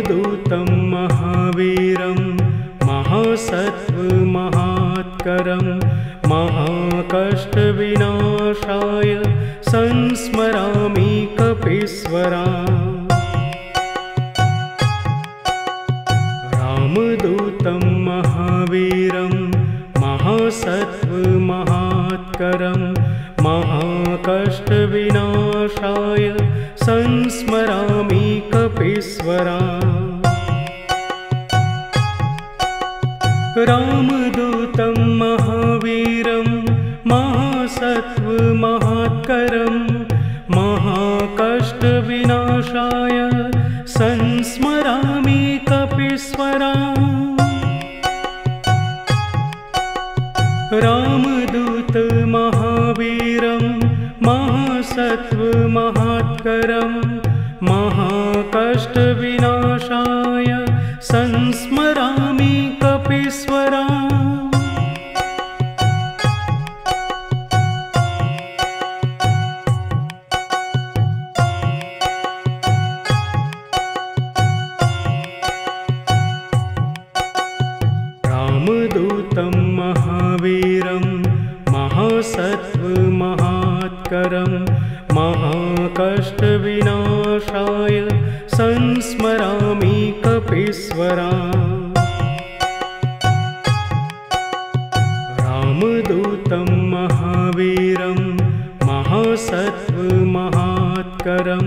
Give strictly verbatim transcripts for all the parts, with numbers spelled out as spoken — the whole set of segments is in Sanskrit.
रामदूतं महावीरं महासत्व महात्करं महाकष्टविनाशाय संस्मरामि कपीश्वरा। रामदूतं महावीरं महासत्व महात्करं महाकष्टविनाशाय संस्मरामि कपीश्वरा। रामदूतं महावीरं महासत्व महात्करं महाकष्टविनाशाय संस्मरामि कपीश्वरा। रामदूत महावीरं महासत्व महात्करं महाकष्टविनाशाय संस्मरामि कपीश्वरा। रामदूतं महावीरं महासत्व महात्करं महाकष्टविनाशाय संस्मरामि कपीश्वरा। रामदूतं महावीरं महासत्व महात्करं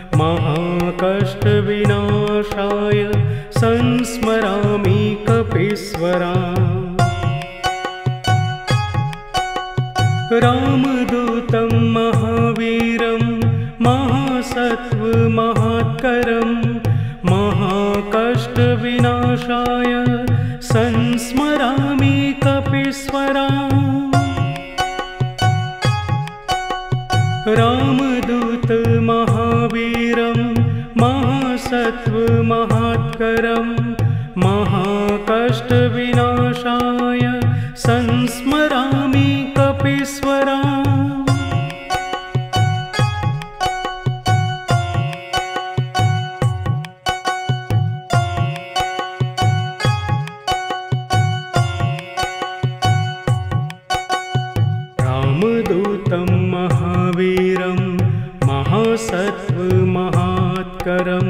महाकष्टविनाशाय संस्मरामि कपीश्वरा। रामदूतं महावीरं महासत्व महात्करं महाकष्टविनाशाय संस्मरामि कपीश्वरा। रामदूत महावीरं महासत्व महात्करं महाकष्टविनाशाय संस्मरामि कपीश्वरा। रामदूतं महावीरं महासत्व महात्करं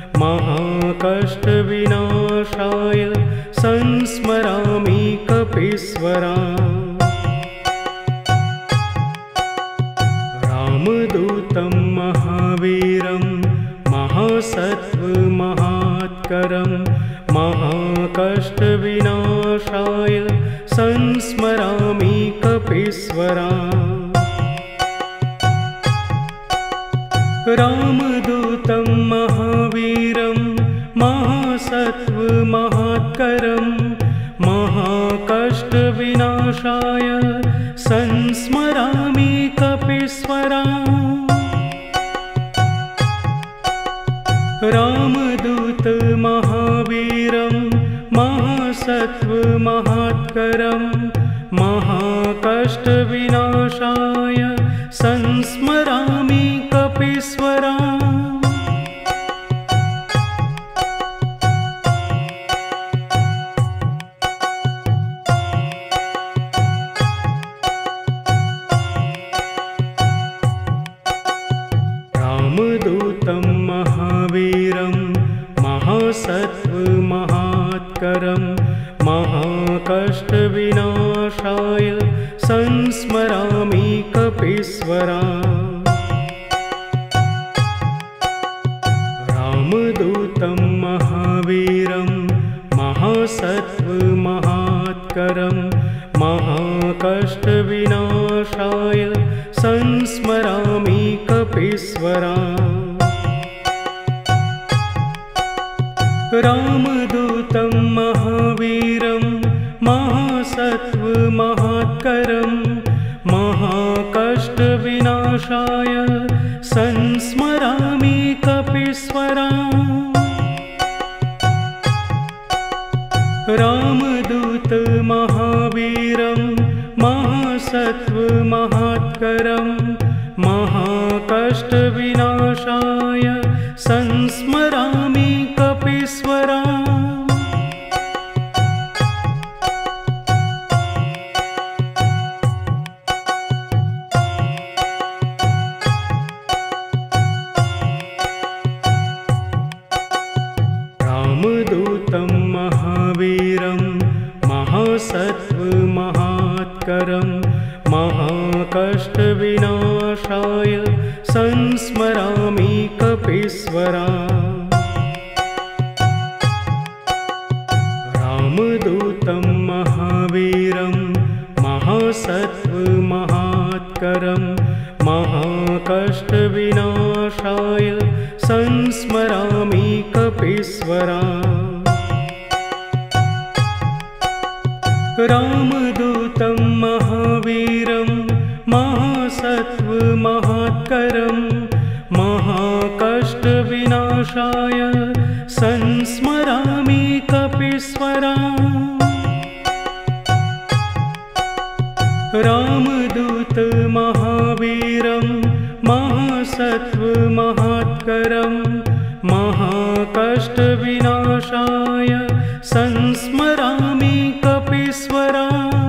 महाकष्टविनाशाय संस्मरामि कपीश्वरा। रामदूतं महावीरं महासत्व महात्करं महाकष्टविनाशाय संस्मरामि कपीश्वरा। रामदूतं महावीरं महासत्व महात्करं महाकष्टविनाशाय संस्मरामि कपीश्वरा। रामदूत महावीरं महासत्व महात्करं महाकष्टविनाशाय संस्मरामि कपीश्वरा। रामदूतं महावीरं महासत्व महात्करं महाकष्टविनाशाय संस्मरामि कपीश्वरा। रामदूतं महावीरं महासत्व महात्करं महाकष्टविनाशाय संस्मरामि कपीश्वरा। रामदूतं महावीरं महासत्व महात्करं महाकष्टविनाशाय संस्मरामि कपीश्वरा। रामदूत महावीरं महासत्व महात्करं महाकष्टविनाशाय संस्मरामि कपीश्वरा। रामदूतं महावीरं महासत्त्वमहात्करं महाकष्टविनाशाय संस्मरामि कपीश्वरा। रामदूतं महावीरं महासत्त्वमहात्करं महाकष्टविनाशाय संस्मरामि कपीश्वरा। रामदूतं महावीरं महासत्त्वमहात्करं महाकष्टविनाशाय संस्मरामि कपीश्वरा। रामदूत महावीरं महासत्त्वमहात्करं महाकष्टविनाशाय संस्मरामि कपीश्वरा।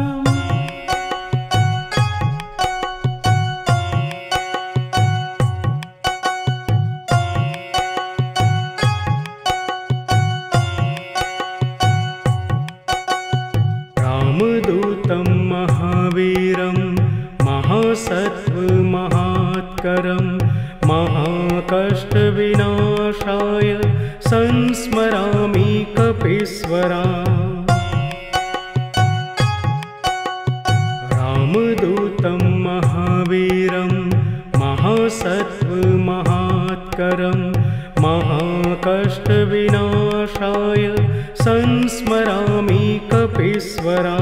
रामदूतं महावीरं महासत्त्वमहात्करं महाकष्टविनाशाय संस्मरामि कपीश्वरा। रामदूतं महावीरं महासत्त्वमहात्करं महाकष्टविनाशाय संस्मरामि कपीश्वरा।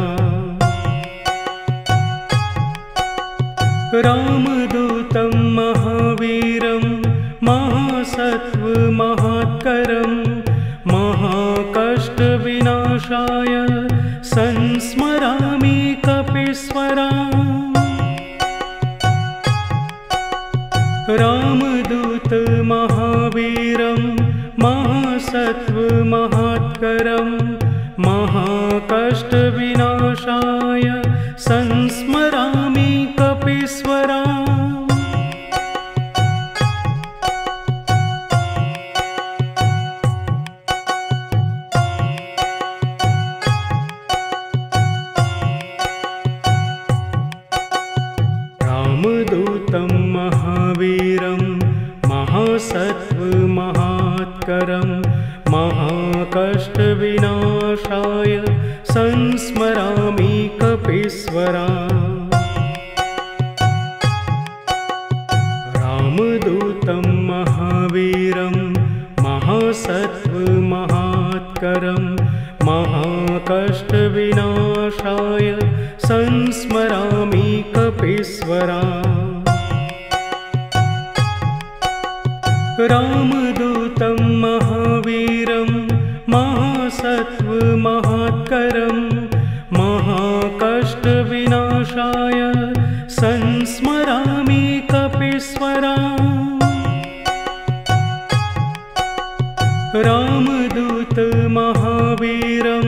रामदूतं महावीरं महासत्त्वमहात्करं महाकष्टविनाशाय संस्मरामि कपीश्वरा। रामदूत महावीरं महासत्त्वमहात्करं महाकष्टविनाशाय संस्मरामि कपीश्वरा। रामदूतं महावीरं महासत्त्वमहात्करं महाकष्टविनाशाय संस्मरामि कपीश्वरा। रामदूतं महावीरं महासत्त्वमहात्करं महाकष्टविनाशाय संस्मरामि कपीश्वरा। रामदूतं महावीरं महासत्त्वमहात्करं महाकष्टविनाशाय संस्मरामि कपीश्वरा। रामदूत महावीरं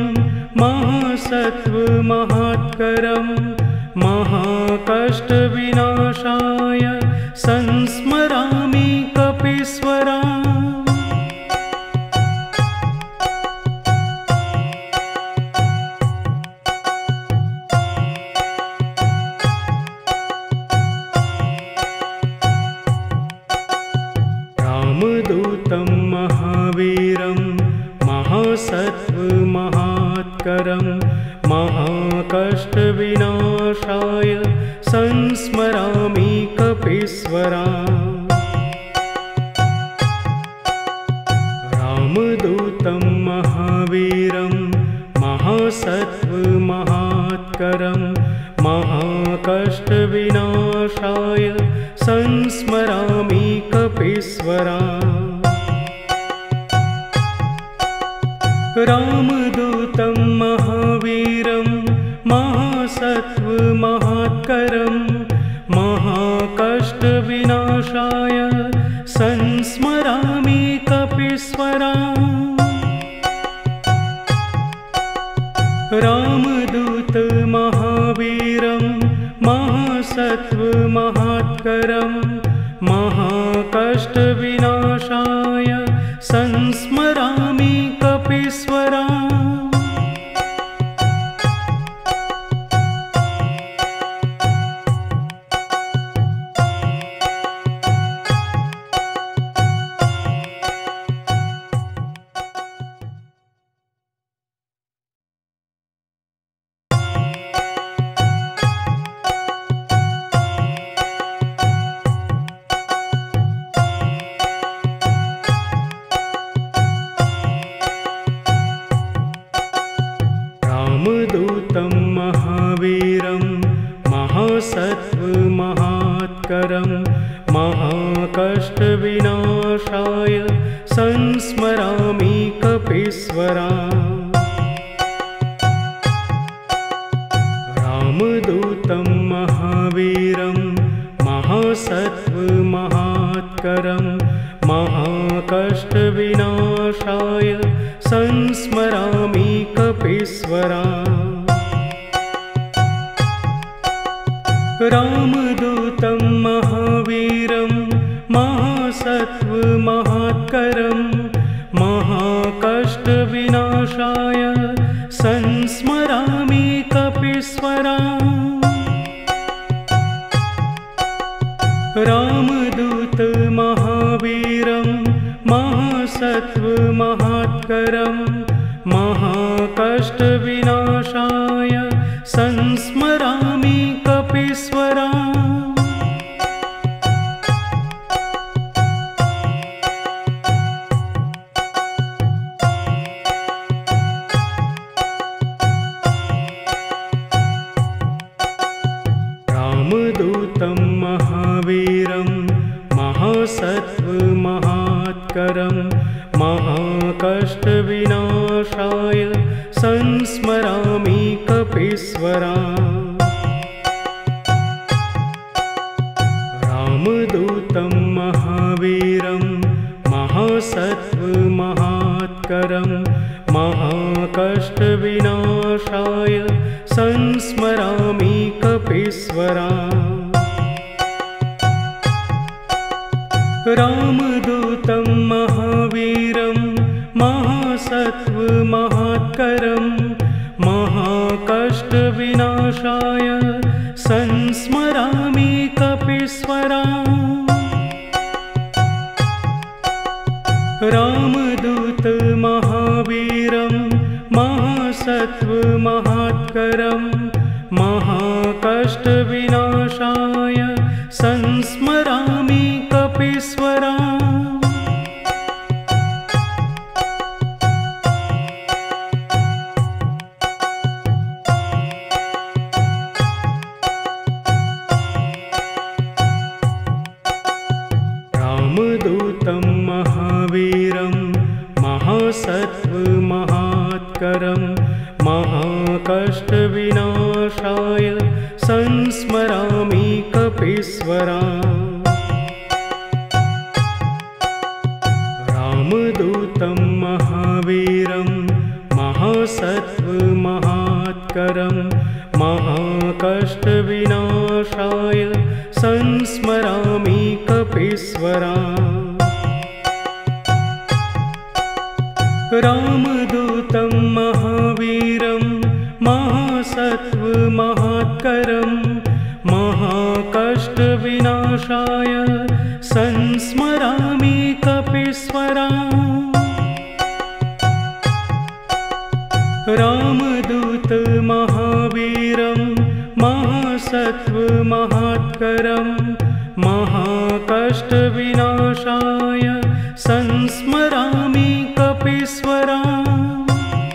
महासत्त्वमहात्करं महाकष्टविनाशाय संस्मरामि कपीश्वरा। रामदूतं महावीरं महासत्त्वमहात्करं महाकष्टविनाशाय संस्मरामि कपीश्वरा। रामदूतं महावीरं महासत्त्वमहात्करं महाकष्टविनाशाय संस्मरामि कपीश्वरा। रामदूतं महावीरं महासत्त्वमहात्करं महाकष्टविनाशाय संस्मरामि कपीश्वरा। रामदूत महावीरं महासत्त्वमहात्करं महाकष्टविनाशाय संस्मरामि कपीश्वरा। संस्मरामि कपीश्वराम्। रामदूतं महावीरं महासत्व महात्करं महाकष्टविनाशाय संस्मरामि कपीश्वराम्। रामदूतं महावीरं महासत्व महात्करं महाकष्टविनाशाय संस्मरामि कपीश्वराम्। रामदूत महावीरं महासत्व महात्करं महाकष्टविनाशाय संस्मरामि कपीश्वराम्। रामदूतं महावीरं महासत्व महात्करं महाकष्टविनाशाय संस्मरामि कपीश्वराम्। रामदूतं महावीरं महासत्व महात्करं महाकष्टविनाशाय संस्मरामि कपीश्वराम्। रामदूतं महावीरं महासत्व महात्करं महाकष्टविनाशाय संस्मरामि कपीश्वराम्। रामदूत महावीरं महासत्व महात्करं महाकष्टविनाशाय संस्मरामि कपीश्वराम्। रामदूतं महावीरं महासत्व महात्करं महाकष्टविनाशाय संस्मरामि कपीश्वराम्। रामदूतं महावीरं महासत्व महात्करं महाकष्टविनाशाय संस्मरामि कपीश्वराम्। रामदूतं महावीरं महासत्व महात्करं महाकष्टविनाशाय संस्मरामि कपीश्वराम्। रामदूत महावीरं महासत्व महात्करं महाकष्टविनाशाय संस्मरामि कपीश्वराम्।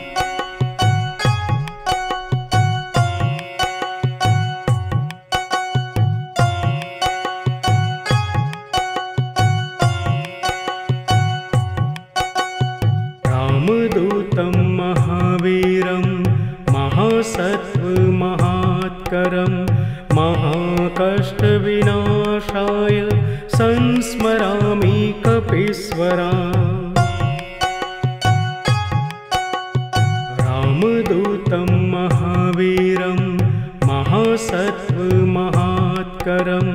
रामदूतं महावीरं महासत्व महात्करं महाकष्टविनाशाय संस्मरामि कपीश्वराम्। रामदूतं महावीरं महासत्व महात्करं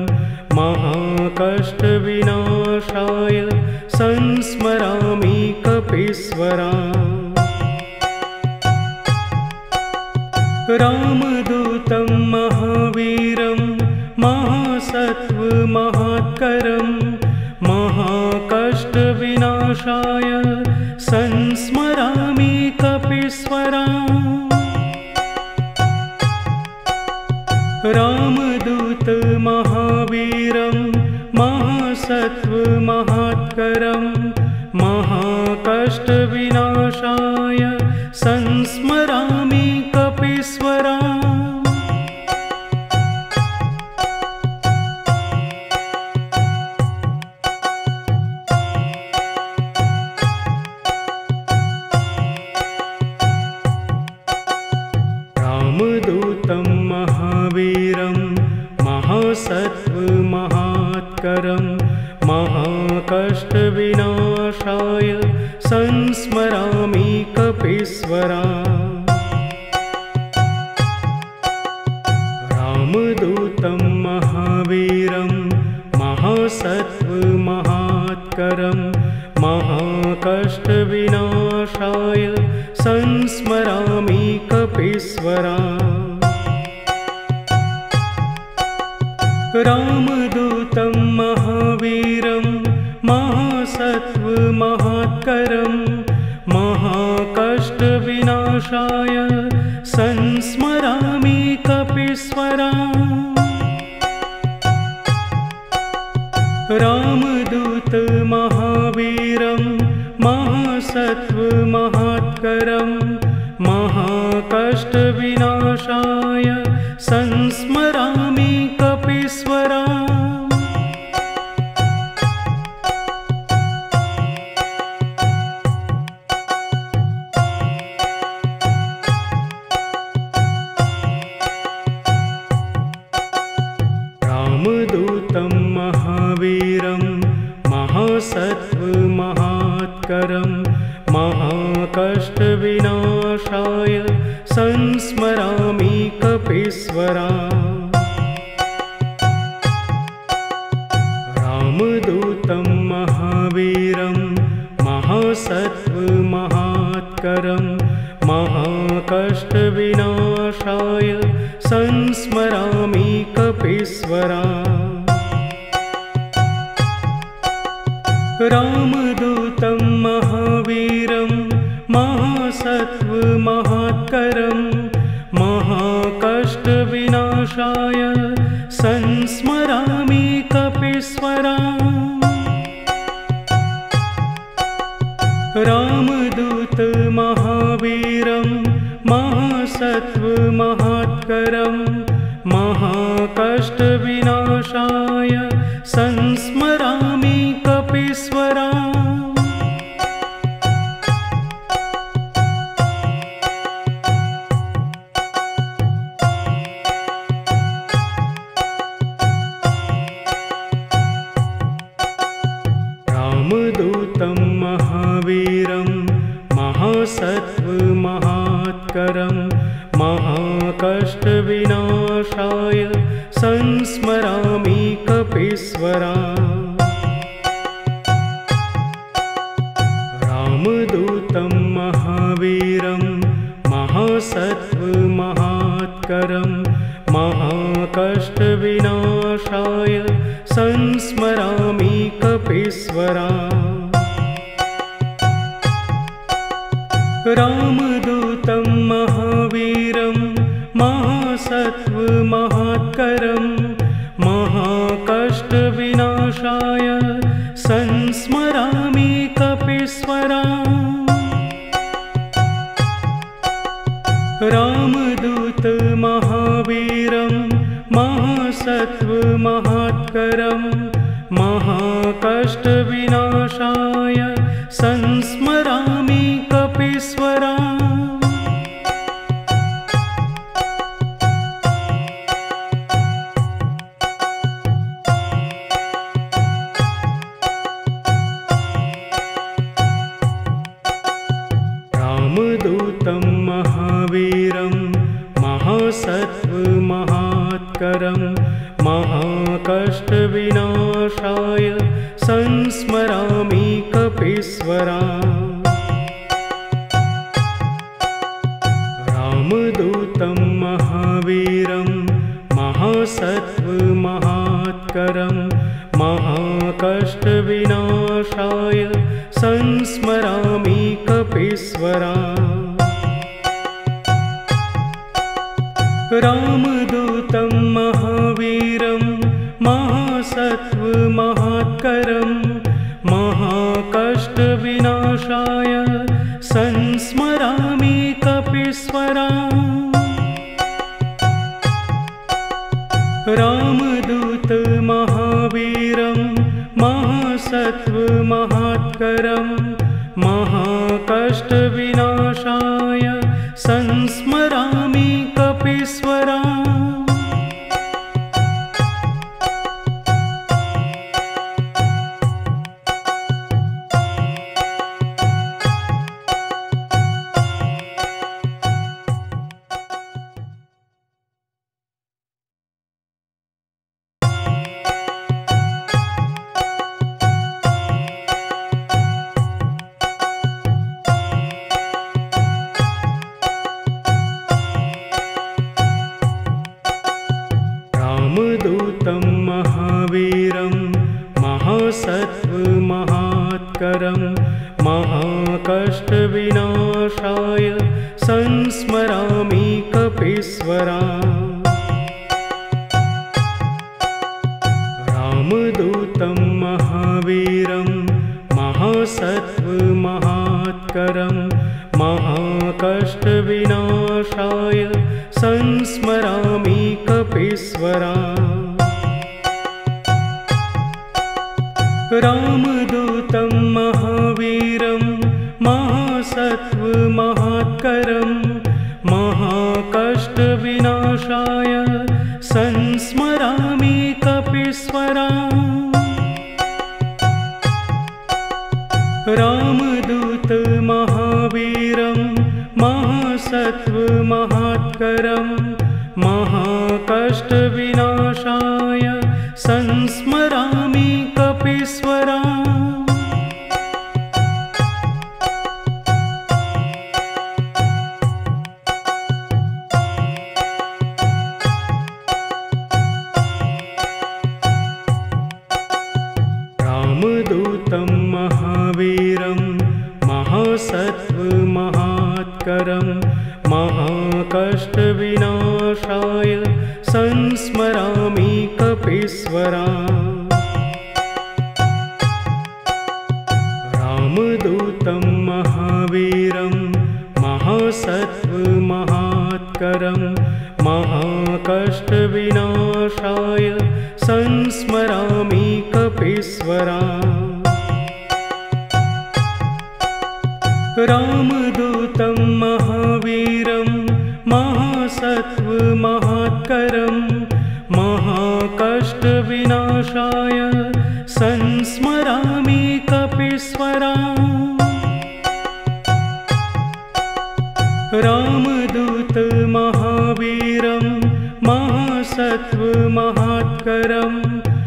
महाकष्टविनाशाय संस्मरामि कपीश्वराम्। रामदूतं महावीरं महासत्व महात्करं महाकष्टविनाशाय संस्मरामि कपीश्वराम्। रामदूत महावीरं महासत्व महात्करं महाकष्टविनाशाय संस्मरामि कपीश्वराम्। संस्मरामि कपीश्वराम्। रामदूतं महावीरं महासत्त्वमहात्करं महाकष्टविनाशाय संस्मरामि कपीश्वराम्। रामदूतं महावीरं महासत्त्वमहात्करं महाकष्टविनाशाय संस्मरामि कपीश्वराम्। रामदूत महावीरं महासत्त्वमहात्करं महाकष्टविनाशाय संस्मरामि कपीश्वराम्। रामदूतं महावीरं महासत्त्वमहात्करं महाकष्टविनाशाय संस्मरामि कपीश्वराम्। रामदूतं महावीरं महासत्त्वमहात्करं महाकष्टविनाशाय संस्मरामि कपीश्वराम्। रामदूतं महावीरं महासत्त्वमहात्करं महाकष्टविनाशाय संस्मरामि कपीश्वराम्। रामदूत महावीरं महासत्त्वमहात्करं महाकष्टविनाशाय संस्मरामि कपीश्वराम्। रामदूतं महावीरं महासत्त्वमहात्करं महाकष्टविनाशाय संस्मरामि कपीश्वराम्। रामदूतं महावीरं महासत्त्वमहात्करं महाकष्टविनाशाय संस्मरामि कपीश्वराम्। रामदूतं महावीरं महासत्त्वमहात्करं महाकष्टविनाशाय संस्मरामि कपीश्वराम्। रामदूत महावीरं महासत्त्वमहात्करं महाकष्टविनाशाय संस्मरामि कपीश्वराम्। रामदूतं महावीरं महासत्त्वमहात्करं महाकष्टविनाशाय संस्मरामि कपीश्वराम्। रामदूतं महावीरं महासत्त्वमहात्करं महाकष्टविनाशाय संस्मरामि कपीश्वराम्। रामदूतं महावीरं महासत्त्वमहात्करं महाकष्टविनाशाय संस्मरामि कपीश्वराम्। रामदूत महावीरं महासत्त्वमहात्करं महाकष्टविनाशाय संस्मरामि कपीश्वराम्। महाकष्टविनाशाय संस्मरामि कपीश्वराम्। रामदूतं महावीरं महासत्त्वमहात्करं महाकष्टविनाशाय संस्मरामि कपीश्वराम्। रामदूतं महावीरं महासत्त्वमहात्करं महाकष्टविनाशाय संस्मरामि कपीश्वराम्। रामदूत महावीरं महासत्त्वमहात्करं महाकष्टविनाशाय संस्मरामि कपीश्वराम्। रामदूतं महावीरं महासत्त्वमहात्करं महाकष्टविनाशाय संस्मरामि कपीश्वराम्। रामदूतं महावीरं महासत्त्वमहात्करं महाकष्टविनाशाय संस्मरामि कपीश्वराम्। रामदूतं महावीरं महासत्त्वमहात्करं महाकष्टविनाशाय संस्मरामि कपीश्वराम्। रामदूत महावीरं महासत्त्वमहात्करं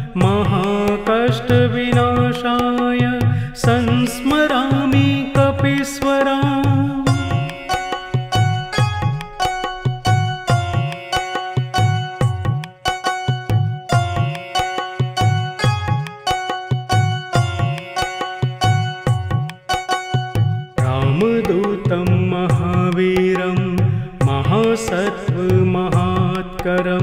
महाकष्टविनाशाय संस्मरामि कपीश्वराम्। रामदूतं महावीरं महासत्त्वमहात्करं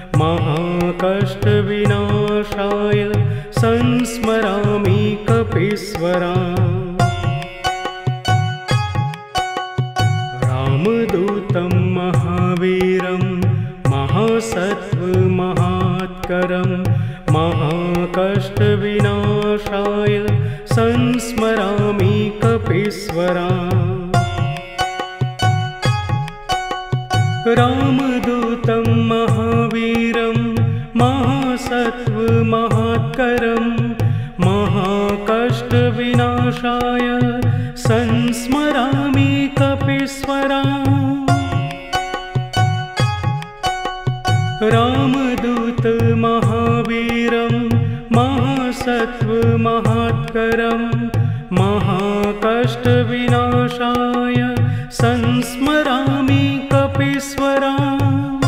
महाकष्टविनाशाय संस्मरामि कपीश्वराम्। रामदूतं महावीरं महासत्त्वमहात्करं महाकष्टविनाशाय संस्मरामि कपीश्वराम्। रामदूतं महावीरं महासत्त्वमहात्करं महाकष्टविनाशाय संस्मरामि कपीश्वराम्। रामदूत महावीरं महासत्त्वमहात्करं महाकष्टविनाशाय संस्मरामि कपीश्वराम्।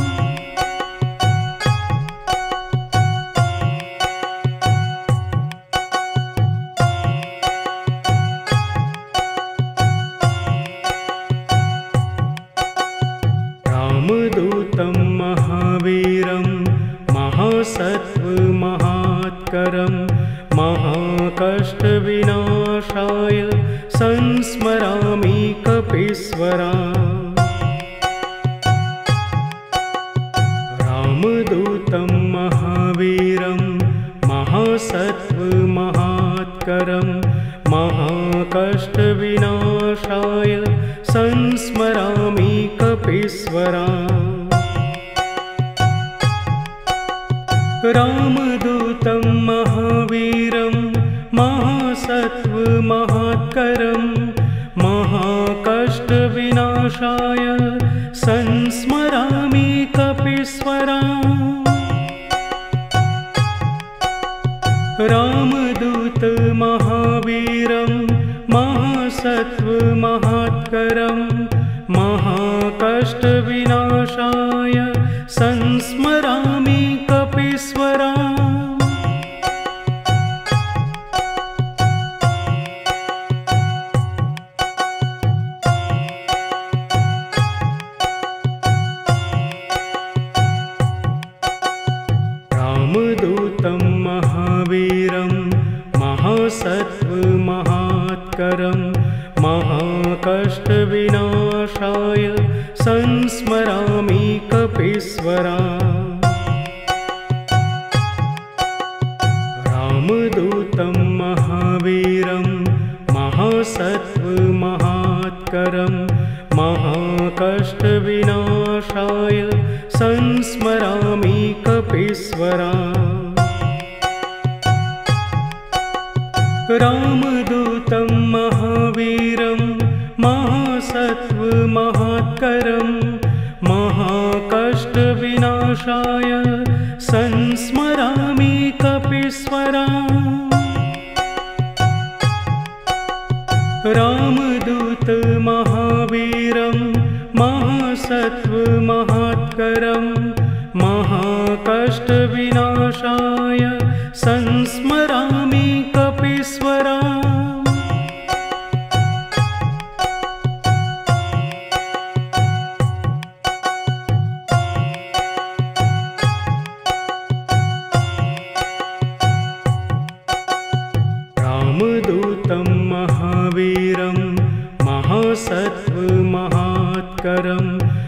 रामदूतं महावीरं महासत्त्वमहात्करं महाकष्टविनाशाय संस्मरामि कपीश्वराम्। रामदूतं महावीरं महासत्त्वमहात्करं महाकष्टविनाशाय संस्मरामि कपीश्वराम्। रामदूतं महावीरं महासत्त्वमहात्करं महाकष्टविनाशाय संस्मरामि कपीश्वराम्। रामदूत महावीरं महासत्त्वमहात्करं महाकष्टविनाशाय संस्मरामि कपीश्वराम्। महाकष्टविनाशाय संस्मरामि कपीश्वराम्। रामदूतं महावीरं महासत्त्वमहात्करं महाकष्टविनाशाय संस्मरामि कपीश्वराम्। रामदूतं महावीरं महासत्त्वमहात्करं महाकष्टविनाशाय संस्मरामि कपीश्वराम्। रामदूत महावीरं महासत्त्वमहात्करं महाकष्टविनाशाय संस्मरामि कपीश्वराम्। रामदूतं महावीरं महासत्त्वमहात्करं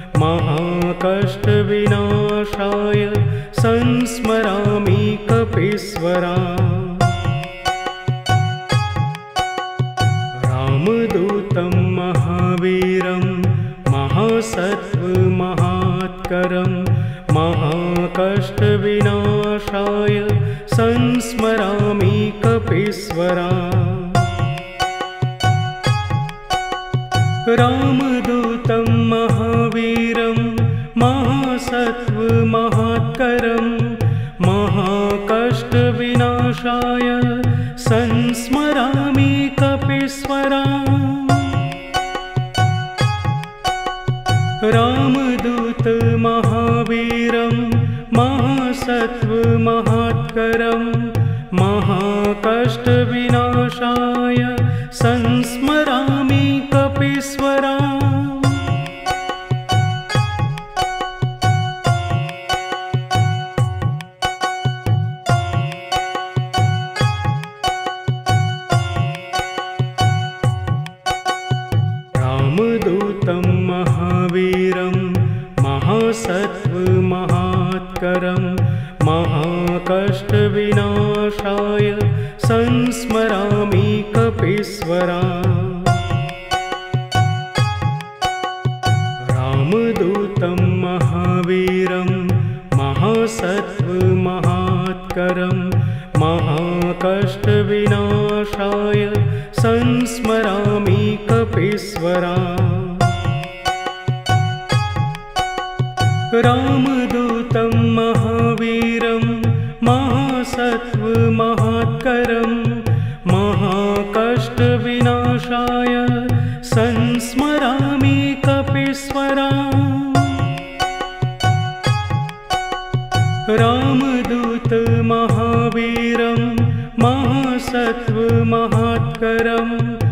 महाकष्टविनाशाय संस्मरामि कपीश्वराम्। रामदूतं महावीरं महासत्त्वमहात्करं महाकष्टविनाशाय संस्मरामि कपीश्वराम्। रामदूतं महावीरं महासत्त्वमहात्करं महाकष्टविनाशाय संस्मरामि कपीश्वराम्। रामदूत महावीरं महासत्त्वमहात्करं महाकष्टविनाशाय संस्मरामि कपीश्वराम्। रामदूतं महावीरं महासत्त्वमहात्करं महाकष्टविनाशाय संस्मरामि कपीश्वराम्। रामदूतं महावीरं महासत्त्वमहात्करं महाकष्टविनाशाय संस्मरामि कपीश्वराम्। रामदूतं महावीरं महासत्त्वमहात्करं महाकष्टविनाशाय संस्मरामि कपीश्वराम्। रामदूत महावीरं महासत्त्वमहात्करं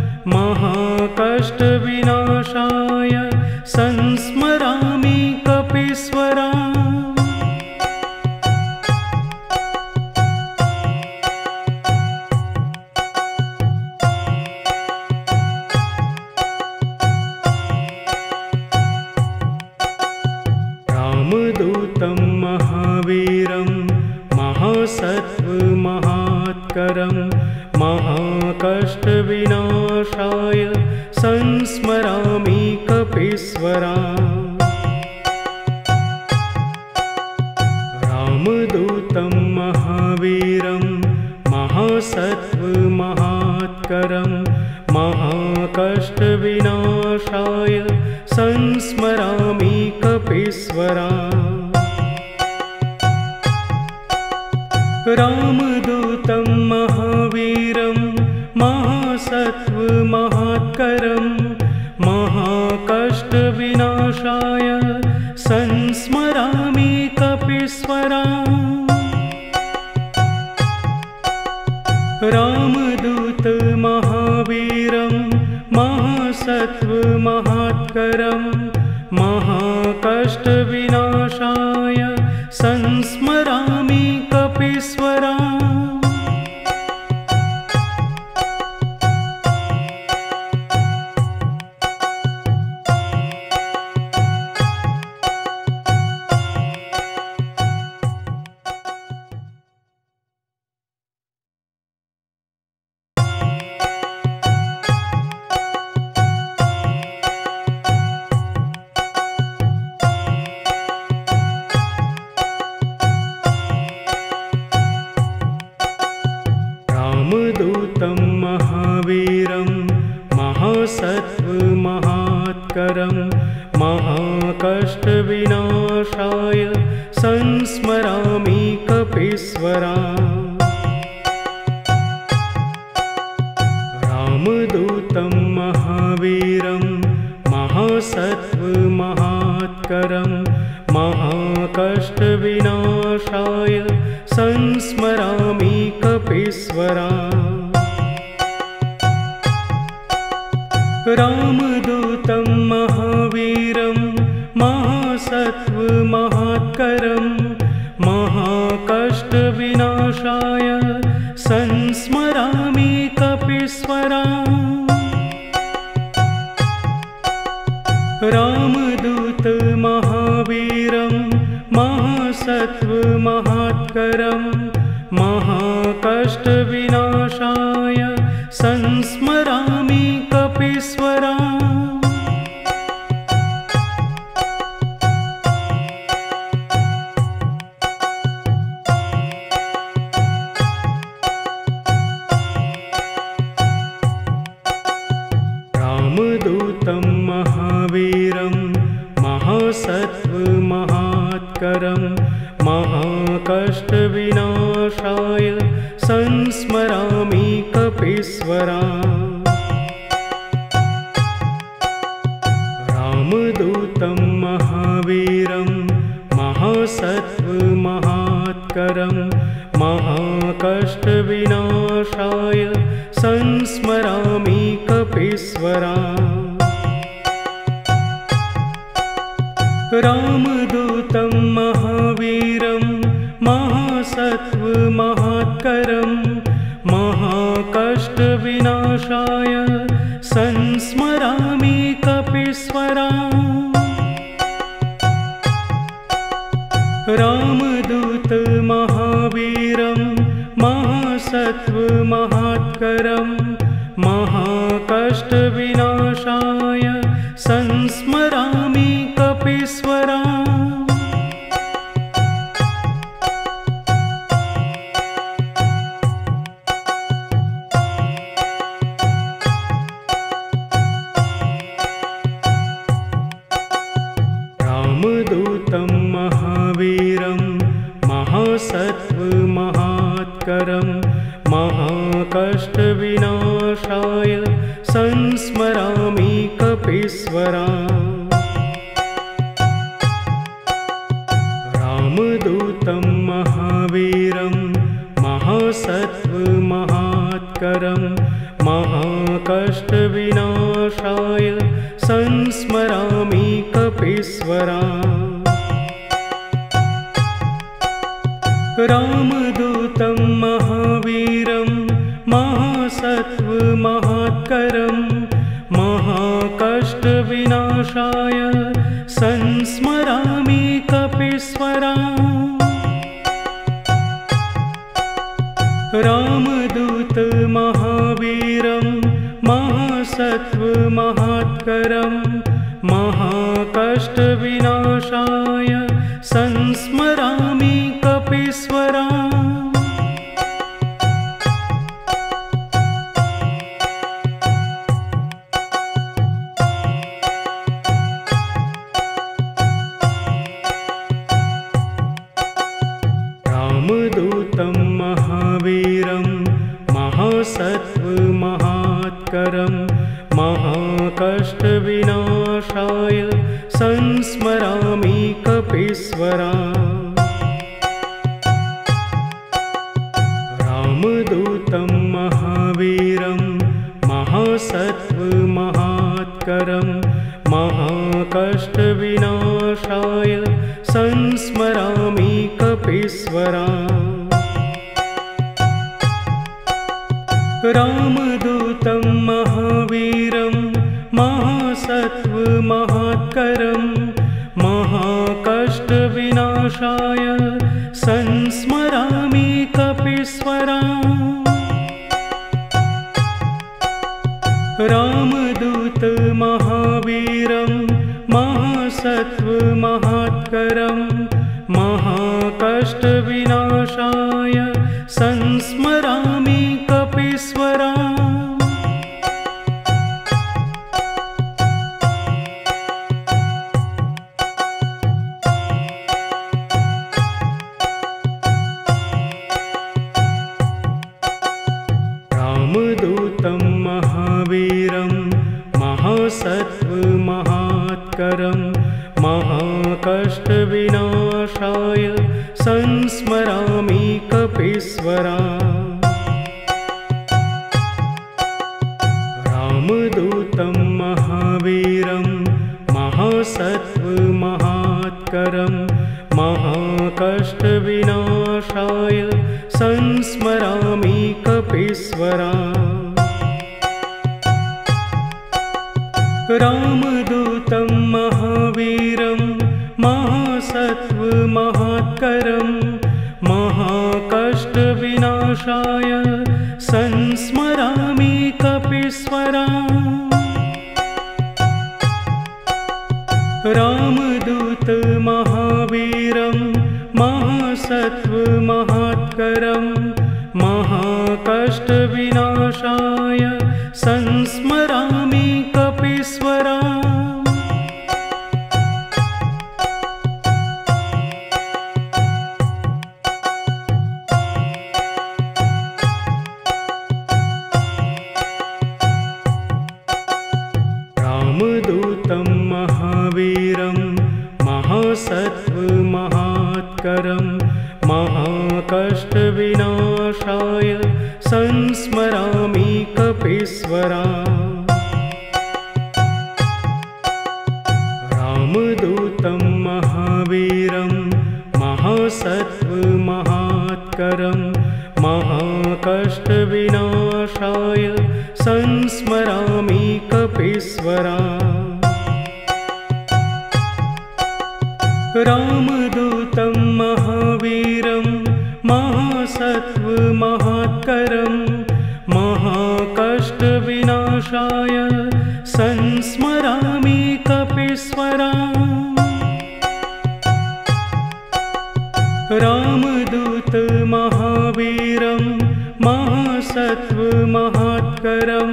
महाकष्टविनाशाय संस्मरामि कपीश्वराम्। रामदूतं महावीरं महासत्त्वमहात्करं महाकष्टविनाशाय संस्मरामि कपीश्वराम्। रामदूतं महावीरं महासत्त्वमहात्करं महाकष्टविनाशाय संस्मरामि कपीश्वराम्। रामदूतं महावीरं महासत्त्वमहात्करं महाकष्टविनाशाय संस्मरामि कपीश्वराम्। रामदूत महावीरं महासत्त्वमहात्करं महाकष्टविनाशाय संस्मरामि कपीश्वराम्। महात्करं महाकष्टविनाशाय संस्मरामि कपीश्वराम्। रामदूतं महावीरं महासत्त्वमहात्करं महाकष्टविनाशाय संस्मरामि कपीश्वराम्। रामदूतं महावीरं महासत्त्वमहात्करं महाकष्टविनाशाय संस्मरामि कपीश्वराम्। रामदूत महावीरं महासत्त्वमहात्करं महाकष्टविनाशाय संस्मरामि कपीश्वराम्। रामदूतं महावीरं महासत्त्वमहात्करं महाकष्टविनाशाय संस्मरामि कपीश्वराम्। रामदूतं महावीरं महासत्त्वमहात्करं महाकष्टविनाशाय संस्मरामि कपीश्वराम्। रामदूतं महावीरं महासत्त्वमहात्करं महाकष्टविनाशाय संस्मरामि कपीश्वराम्। रामदूत महावीरं महासत्त्वमहात्करं महाकष्टविनाशाय संस्मरामि कपीश्वराम्। रामदूतं महावीरं महासत्त्वमहात्करं महाकष्टविनाशाय संस्मरामि कपीश्वराम्। रामदूतं महावीरं महासत्त्वमहात्करं महाकष्टविनाशाय संस्मरामि कपीश्वराम्। रामदूतं महावीरं महासत्त्वमहात्करं महाकष्टविनाशाय संस्मरामि कपीश्वराम्। रामदूत महावीरं महासत्त्वमहात्करं महाकष्टविनाशाय संस्मरामि कपीश्वराम्। रामदूतं महावीरं महासत्त्वमहात्करं महाकष्टविनाशाय संस्मरामि कपीश्वराम्। रामदूतं महावीरं महासत्त्वमहात्करं महाकष्टविनाशाय संस्मरामि कपीश्वराम्। रामदूतं महावीरं महासत्त्वमहात्करं महाकष्टविनाशाय संस्मरामि कपीश्वराम्। रामदूत महावीरं महासत्त्वमहात्करं महाकष्टविनाशाय संस्मरामि कपीश्वराम्। महात्करं महाकष्टविनाशाय संस्मरामि कपीश्वराम्। रामदूतं महावीरं महासत्त्वमहात्करं महाकष्टविनाशाय संस्मरामि कपीश्वराम्। रामदूतं महावीरं महासत्त्वमहात्करं महाकष्टविनाशाय संस्मरामि कपीश्वराम्। रामदूत महावीरं महासत्त्वमहात्करं महाकष्टविनाशाय संस्मरामि कपीश्वराम्। रामदूतं महावीरं महासत्त्वमहात्करं महाकष्टविनाशाय संस्मरामि कपीश्वराम्। रामदूतं महावीरं महासत्त्वमहात्करं महाकष्टविनाशाय संस्मरामि कपीश्वराम्। रामदूतं महावीरं महासत्त्वमहात्करं महाकष्टविनाशाय संस्मरामि कपीश्वराम्। रामदूत महावीरं महासत्त्वमहात्करं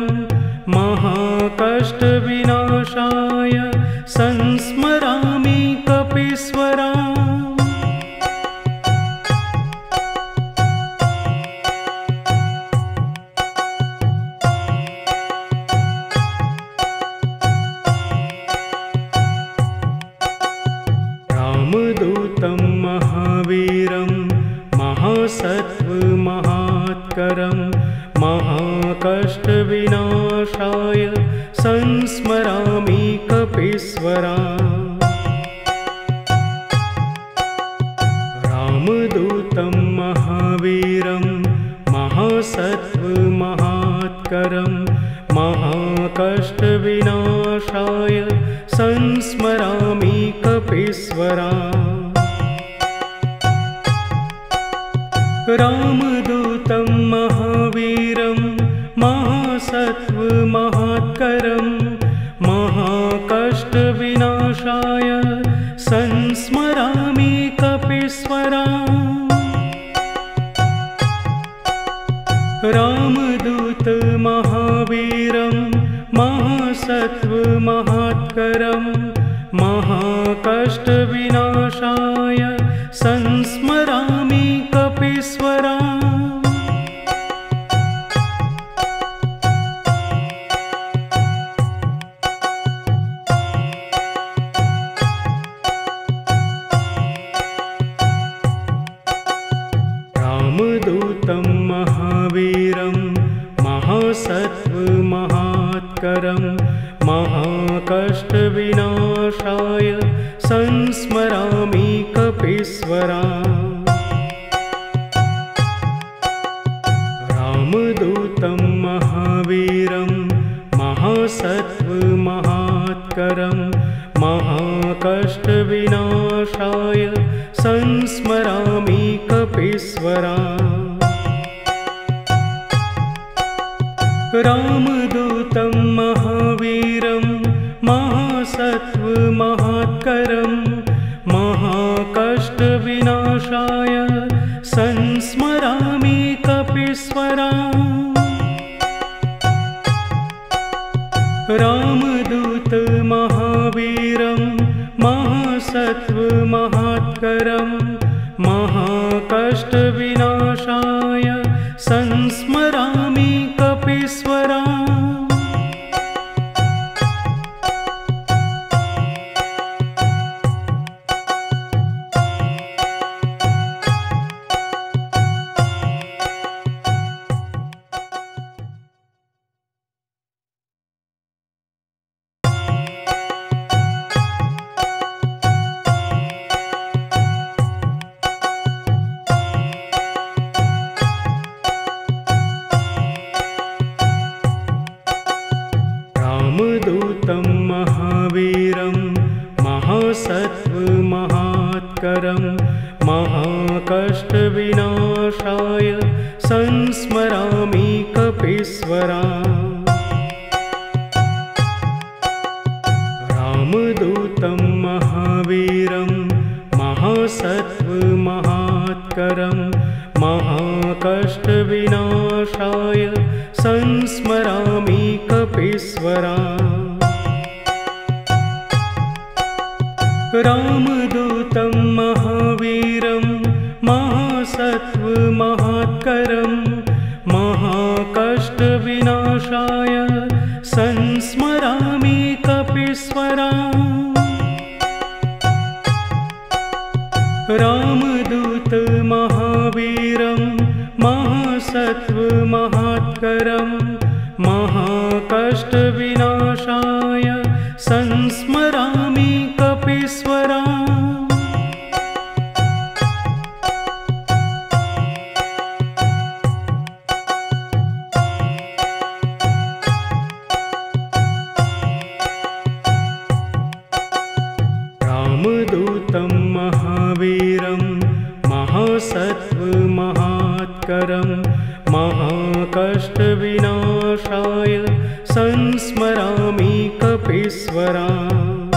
महाकष्टविनाशाय संस्मरामि कपीश्वराम्। रामदूतं महावीरं महासत्त्वमहात्करं महाकष्टविनाशाय संस्मरामि कपीश्वराम्। रामदूतं महावीरं महासत्त्वमहात्करं महाकष्टविनाशाय संस्मरामि कपीश्वराम्। रामदूतं महावीरं महासत्त्वमहात्करं महाकष्टविनाशाय संस्मरामि कपीश्वराम्। रामदूत महावीरं महासत्त्वमहात्करं महाकष्टविनाशाय संस्मरामि कपीश्वराम्। रामदूतं महावीरं महासत्त्वमहात्करं महाकष्टविनाशाय संस्मरामि कपीश्वराम्। रामदूतं महावीरं महासत्त्वमहात्करं महाकष्टविनाशाय संस्मरामि कपीश्वराम्। रामदूतं महावीरं महासत्त्वमहात्करं महाकष्टविनाशाय संस्मरामि कपीश्वराम्। रामदूत महावीरं महासत्त्वमहात्करं महाकष्टविनाशाय संस्मरामि कपीश्वराम्। महावीरं महासत्व महात्करं महाकष्टविनाशाय संस्मरामि कपीश्वराम्। रामदूतं महावीरं महासत्व महात्करं महाकष्टविनाशाय संस्मरामि कपीश्वराम्। रामदूतं महावीरं महासत्व महात्करं महाकष्टविनाशाय संस्मरामि कपीश्वराम्। रामदूत महावीरं महासत्व महात्करं महाकष्टविनाशाय संस्मरामि कपीश्वराम्। रामदूतं महावीरं महासत्व महात्करं महाकष्टविनाशाय संस्मरामि कपीश्वराम्।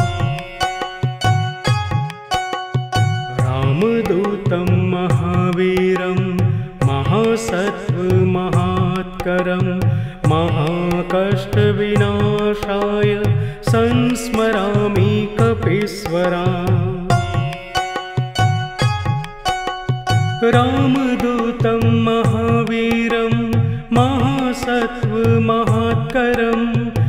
रामदूतं महावीरं महासत्व महात्करं महाकष्टविनाशाय संस्मरामि कपीश्वराम्। रामदूतं महावीरं महासत्व महात्करं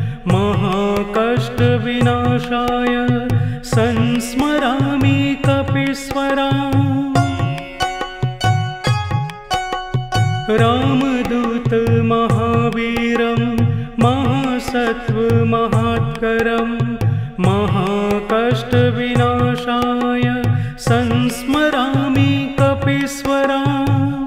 महाकष्टविनाशाय संस्मरामि कपीश्वराम्। रामदूत महावीरं महासत्व महात्करं महाकष्टविनाशाय संस्मरामि कपीश्वराम्।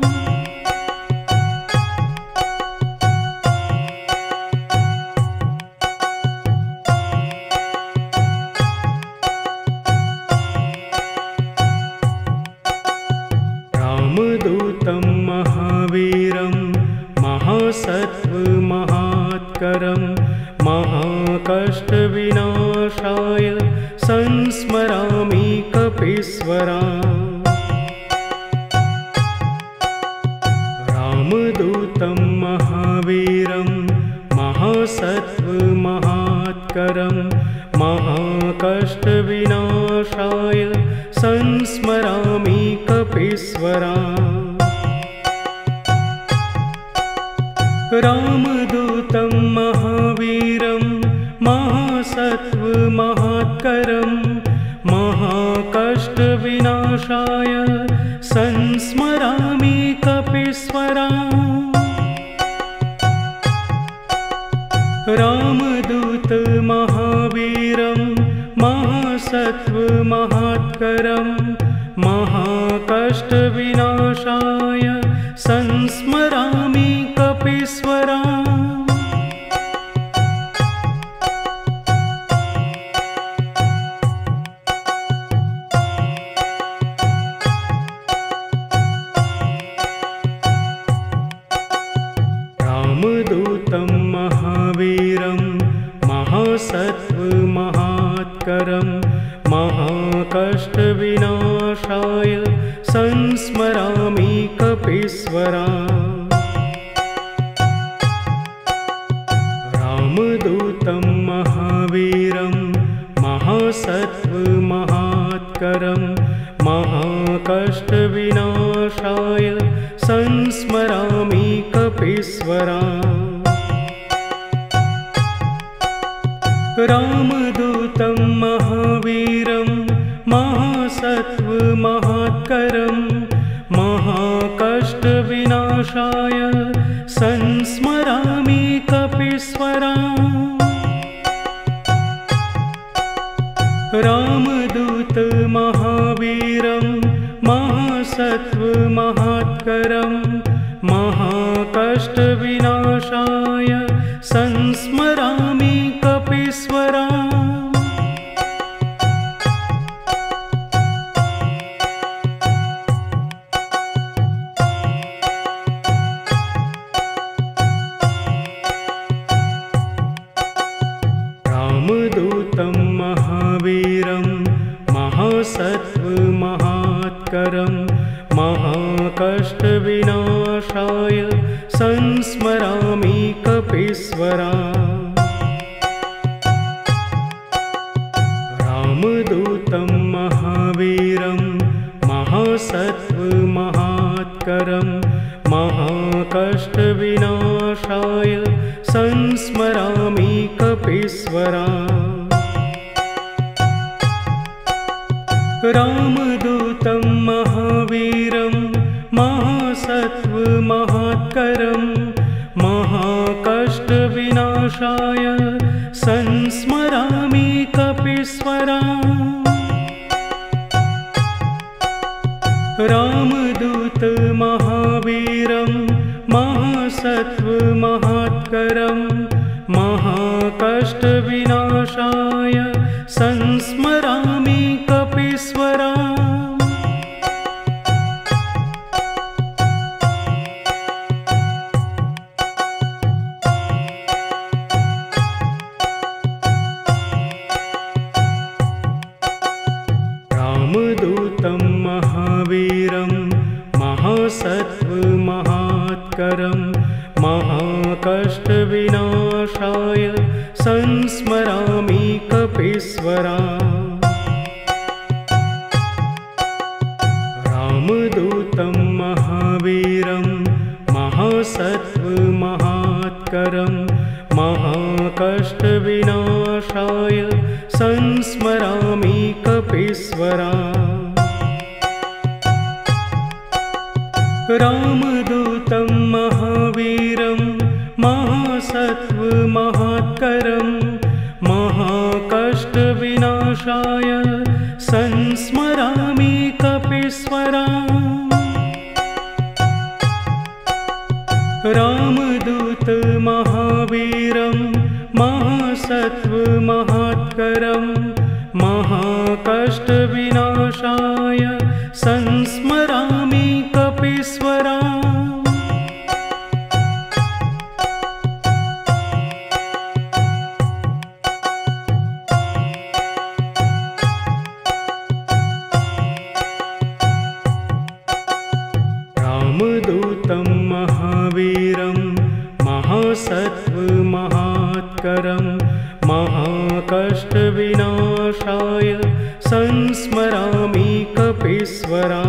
रामदूतं महावीरं महासत्व महात्करं महाकष्टविनाशाय संस्मरामि कपीश्वराम्। रामदूतं महावीरं महासत्व महात्करं महाकष्टविनाशाय संस्मरामि कपीश्वराम्। रामदूतं महावीरं महासत्व महात्करं महाकष्टविनाशाय संस्मरामि कपीश्वराम्। रामदूत महावीरं महासत्व महात्करं महाकष्टविनाशाय संस्मरामि कपीश्वराम्। रामदूतं महावीरं महासत्व महात्करं महाकष्टविनाशाय संस्मरामि कपीश्वराम्। रामदूतं महावीरं महासत्व महात्करं महाकष्टविनाशाय संस्मरामि कपीश्वराम्। रामदूतं महावीरं महासत्व महात्करं महाकष्टविनाशाय संस्मरामि कपीश्वराम्। रामदूत महावीरं महासत्व महात्करं महाकष्टविनाशाय संस्मरामि कपीश्वराम्। महावीरं महासत्व महात्करं महाकष्टविनाशाय संस्मरामि कपीश्वरा। रामदूतं महावीरं महासत्व महात्करं महाकष्टविनाशाय संस्मरामि कपीश्वरा। रामदूतं महावीरं महासत्व महात्करं महाकष्टविनाशाय संस्मरामि कपीश्वरा। रामदूत महावीरं महासत्व महात्करं महाकष्टविनाशाय संस्मरामि कपीश्वरा। रामदूतं महावीरं महासत्व महात्करं महाकष्टविनाशाय संस्मरामि कपीश्वरा। रामदूतं महावीरं महासत्व महात्करं महाकष्टविनाशाय संस्मरामि कपीश्वरा। रामदूतं महावीरं महासत्व महात्करं महाकष्टविनाशाय संस्मरामि कपीश्वरा। रामदूत महावीरं महासत्व महात्करं महाकष्टविनाशाय संस्मरामि कपीश्वरा। रामदूतं महावीरं महासत्व महात्करं महाकष्टविनाशाय संस्मरामि कपीश्वरा।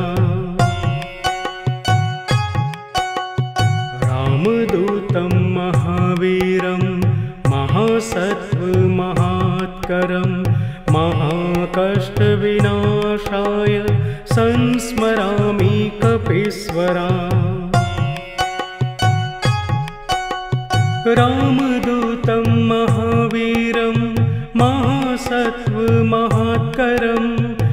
रामदूतं महावीरं महासत्व महात्करं महाकष्टविनाशाय संस्मरामि कपीश्वरा। रामदूतं महावीरं महासत्व महात्करं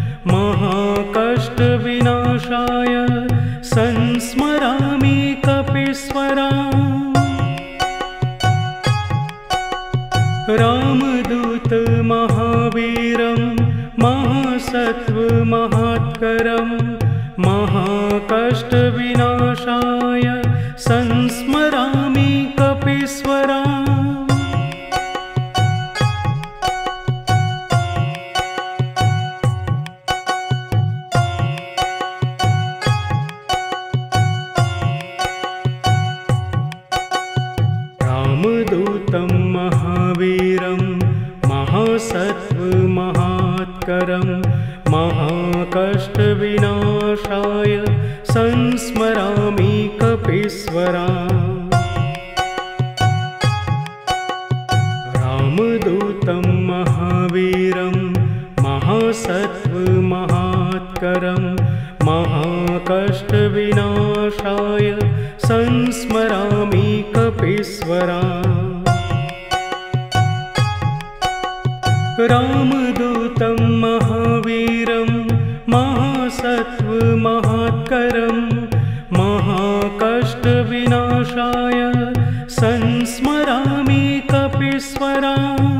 महाकष्टविनाशाय संस्मरामि कपीश्वरा। रामदूत महावीरं महासत्व महात्करं महाकष्टविनाशाय संस्मरामि कपीश्वरा। रामदूतं महावीरं महासत्व महात्करं महाकष्टविनाशाय संस्मरामि कपीश्वरा। रामदूतं महावीरं महासत्व महात्करं महाकष्टविनाशाय संस्मरामि कपीश्वरा। रामदूतं महावीरं महासत्व महात्करं महाकष्टविनाशाय संस्मरामि कपीश्वरा।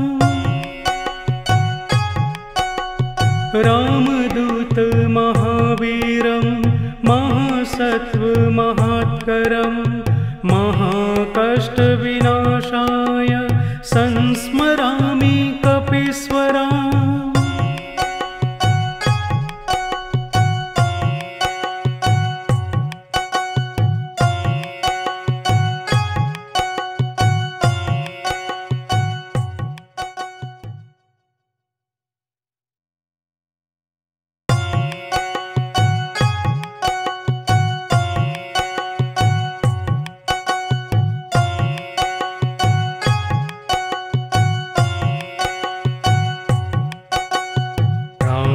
रामदूत महावीरं महासत्व महात्करं महाकष्टविनाशाय संस्मरामि कपीश्वरा।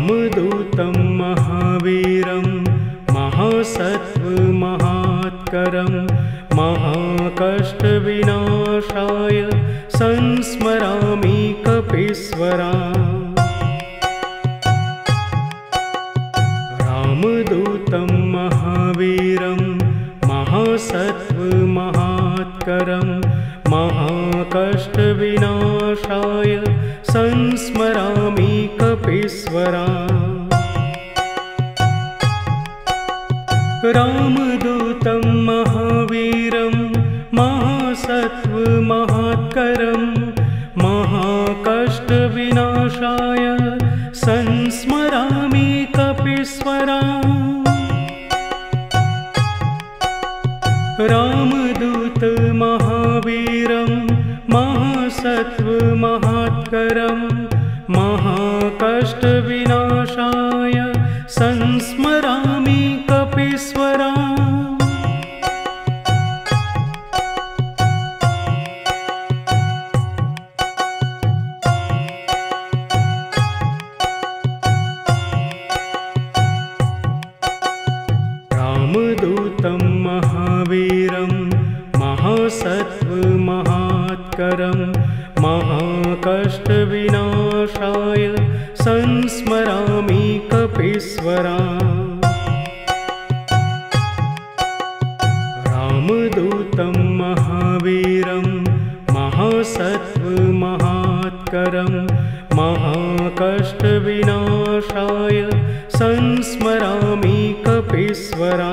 रामदूतं महावीरं महासत्त्वमहात्करं महाकष्टविनाशाय संस्मरामि कपीश्वरा रामदूतं महावीरं महासत्त्वमहात्करं महाकष्टविनाशाय संस्मरामि कपीश्वरा रामदूतं महावीरं महासत्त्वमहात्करं महाकष्टविनाशाय संस्मरामि कपीश्वरा रामदूत महावीरं महासत्त्वमहात्करं महाकष्टविनाशाय संस्मरामि कपीश्वरा रामदूतं महावीरं महासत्त्वमहात्करं महाकष्टविनाशाय संस्मरामि कपीश्वरा रामदूतं महावीरं महासत्त्वमहात्करं महाकष्टविनाशाय संस्मरामि कपीश्वरा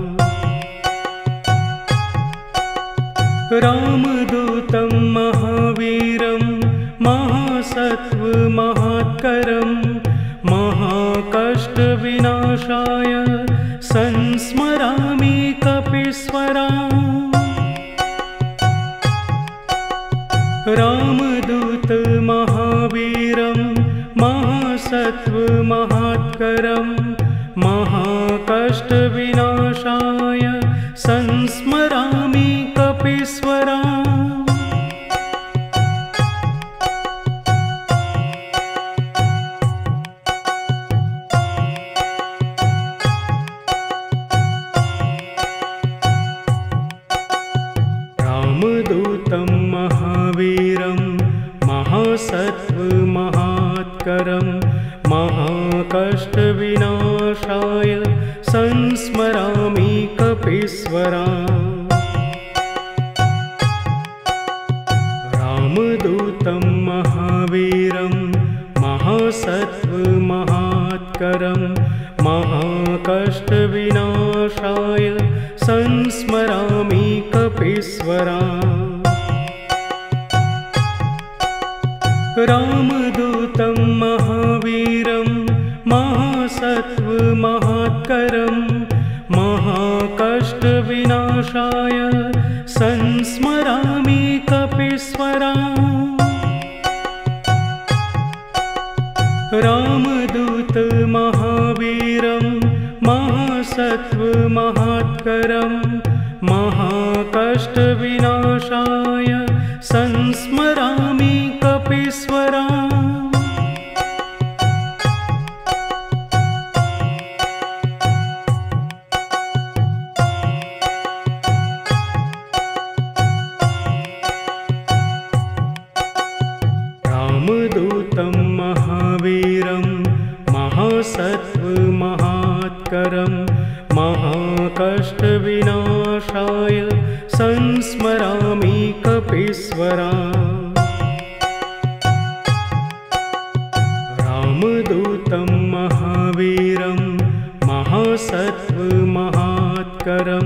रामदूतं महावीरं महासत्त्वमहात्करं महाकष्टविनाशाय संस्मरामि कपीश्वरा रामदूत महावीरं महासत्त्वमहात्करं महाकष्टविनाशाय संस्मरामि कपीश्वरा रामदूतं महावीरं महासत्त्वमहात्करं महाकष्टविनाशाय संस्मरामि कपीश्वरा रामदूतं महावीरं महासत्त्वमहात्करं महाकष्टविनाशाय संस्मरामि कपीश्वरा रामदूतं महावीरं महासत्त्वमहात्करं महाकष्टविनाशाय संस्मरामि कपीश्वरा रामदूत महावीरं महासत्त्वमहात्करं महाकष्टविनाशाय संस्मरामि कपीश्वरा रामदूतं महावीरं महासत्त्वमहात्करं महाकष्टविनाशाय संस्मरामि कपीश्वरा रामदूतं महावीरं महासत्त्वमहात्करं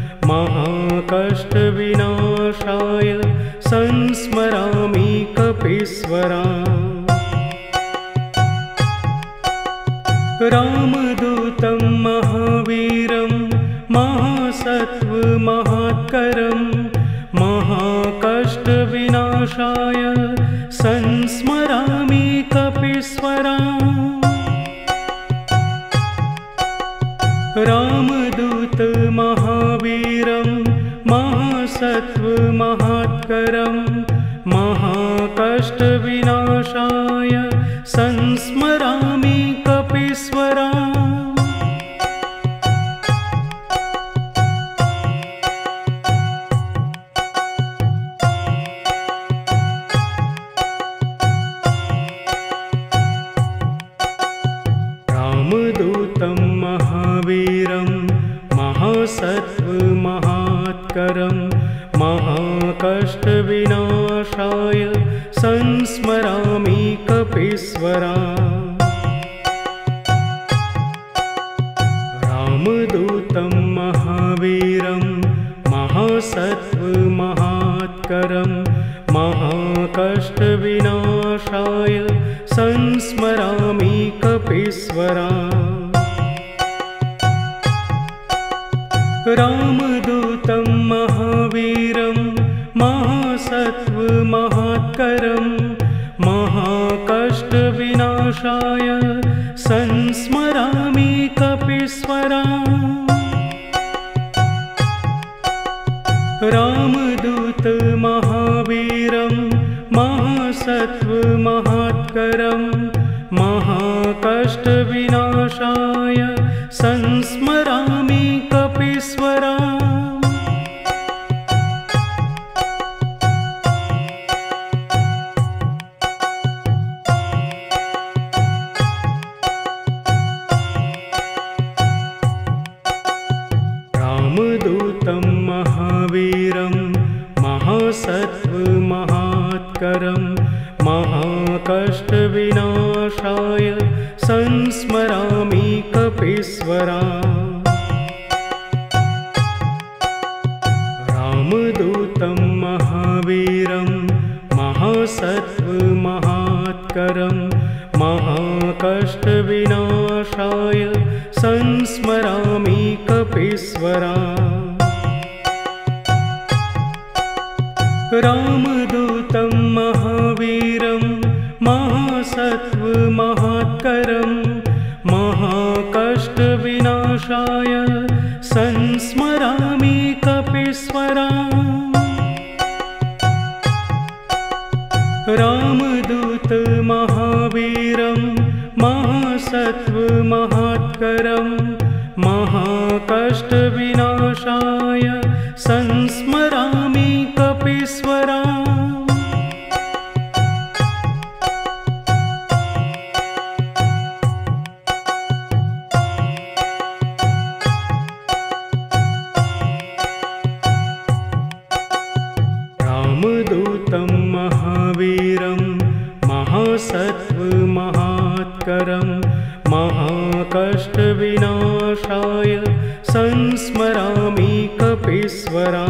महाकष्टविनाशाय संस्मरामि कपीश्वरा रामदूतं महावीरं महासत्त्वमहात्करं महाकष्टविनाशाय संस्मरामि कपीश्वरा रामदूत महावीरं महासत्त्वमहात्करं महाकष्टविनाशाय संस्मरामि कपि कपीश्वरा रामदूतं महावीरं महासत्व महात्करं महाकष्टविनाशाय संस्मरामि कपीश्वरा रामदूतं महावीरं महासत्व महात्करं महाकष्टविनाशाय संस्मरामि कपीश्वरा रामदूतं महावीरं महासत्व महात्करं महाकष्टविनाशाय संस्मरामि कपीश्वरा रामदूत महावीरं महासत्व महात्करं महाकष्टविनाशाय संस्मरामि कपीश्वरा रामदूतं महावीरं महासत्व महात्करं महाकष्टविनाशाय संस्मरामि कपीश्वरा रामदूतं महावीरं महासत्व महात्करं महाकष्टविनाशाय संस्मरामि कपीश्वरा रामदूतं महावीरं महासत्व महात्करं महाकष्टविनाशाय संस्मरामि कपीश्वरा रामदूत महावीरं महासत्व महात्करं महाकष्टविनाशाय संस्मरामि कपीश्वरा रामदूतं महावीरं महासत्व महात्करं महाकष्टविनाशाय संस्मरामि कपीश्वरा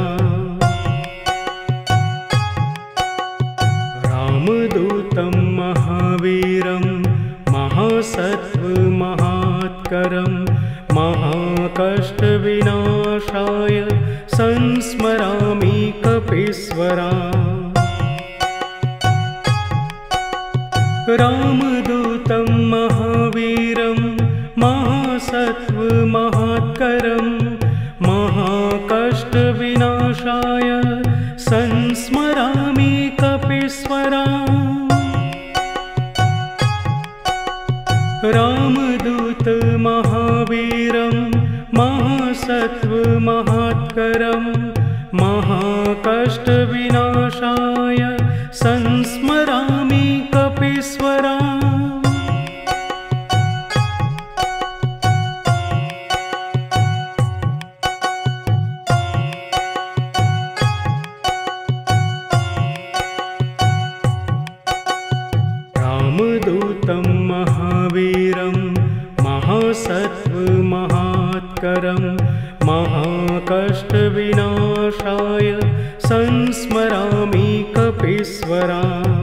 रामदूतं महावीरं महासत्व महात्करं महाकष्टविनाशाय संस्मरामि कपीश्वरा रामदूतं महावीरं महासत्व महात्करं महाकष्टविनाशाय संस्मरामि कपीश्वरा रामदूत महावीरं महासत्व महात्करं महाकष्टविनाशाय संस्मरामि कपीश्वरा रामदूतं महावीरं महासत्व महात्करं महाकष्टविनाशाय संस्मरामि कपीश्वरा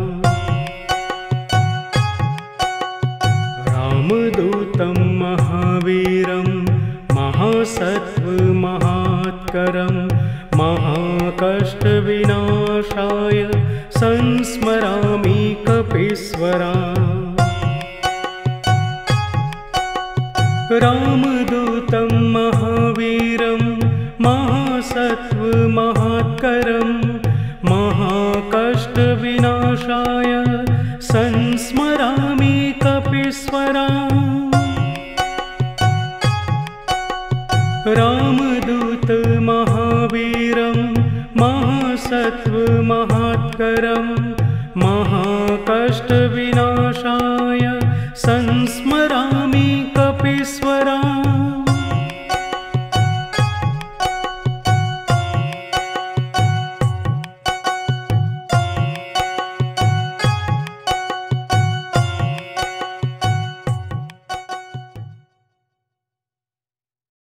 रामदूतं महावीरं महासत्व महात्करं महाकष्टविनाशाय संस्मरामि कपीश्वरा रामदूतं महावीरं महासत्व महात्करं महाकष्टविनाशाय संस्मरामि कपीश्वरा रामदूत महावीरं महासत्व महात्करं महाकष्ट विनाशाय संस्मरामि कपीश्वराम्।